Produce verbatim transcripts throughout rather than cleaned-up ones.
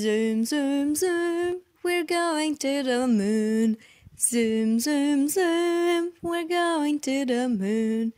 Zoom, zoom, zoom, we're going to the moon. Zoom, zoom, zoom, we're going to the moon.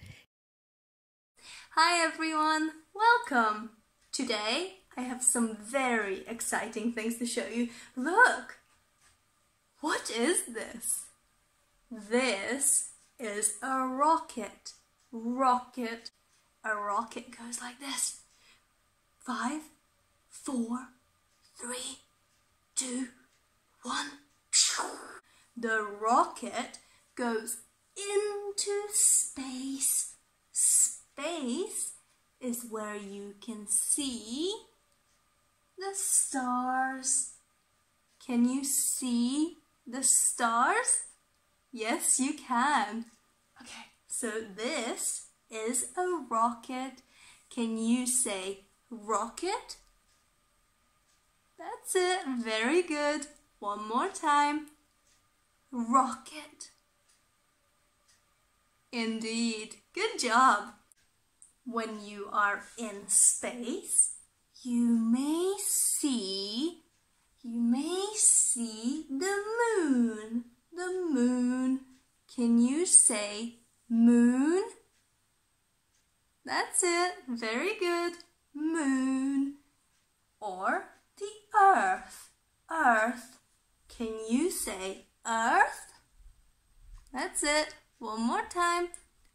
Hi everyone, welcome! Today I have some very exciting things to show you. Look! What is this? This is a rocket. Rocket. A rocket goes like this. Five, four, three, two, one. The rocket goes into space. Space is where you can see the stars. Can you see the stars? Yes, you can. Okay, so this is a rocket. Can you say rocket? That's it. Very good. One more time. Rocket. Indeed. Good job. When you are in space, you may see, you may see the moon. The moon. Can you say moon? That's it. Very good. Moon. Or the earth. Earth. Can you say earth? That's it. One more time.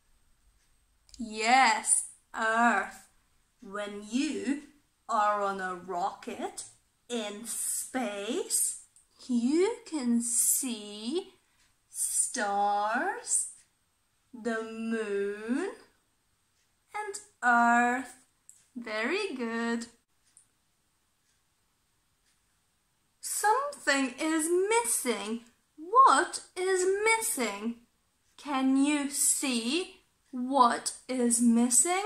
Yes, earth. When you are on a rocket in space, you can see stars, the moon, and earth. Very good. Something is missing. What is missing? Can you see what is missing?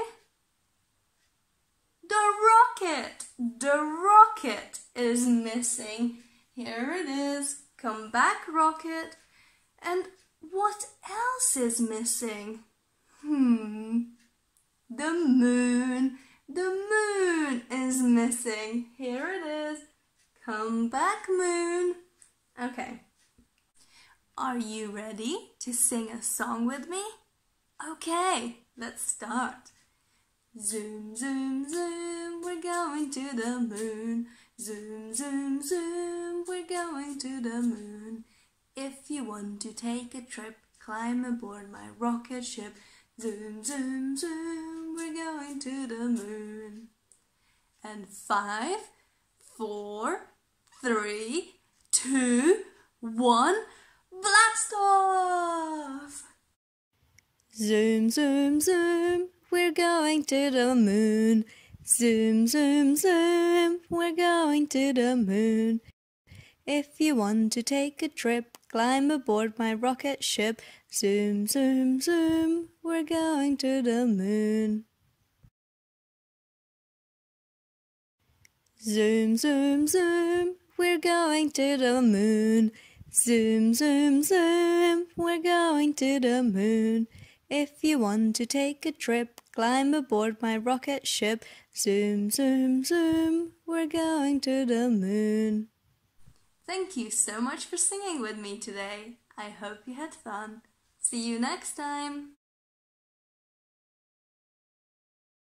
The rocket. The rocket is missing. Here it is. Come back, rocket. And what else is missing? Hmm. The moon. The moon is missing. Here it is. Come back, moon. Okay. Are you ready to sing a song with me? Okay, let's start. Zoom, zoom, zoom, we're going to the moon. Zoom, zoom, zoom, we're going to the moon. If you want to take a trip, climb aboard my rocket ship. Zoom, zoom, zoom, we're going to the moon. And five, four, three, two, one, blast off! Zoom, zoom, zoom, we're going to the moon. Zoom, zoom, zoom, we're going to the moon. If you want to take a trip, climb aboard my rocket ship. Zoom, zoom, zoom, we're going to the moon. Zoom, zoom, zoom, we're going to the moon. Zoom, zoom, zoom, we're going to the moon. If you want to take a trip, climb aboard my rocket ship. Zoom, zoom, zoom, we're going to the moon. Thank you so much for singing with me today. I hope you had fun. See you next time.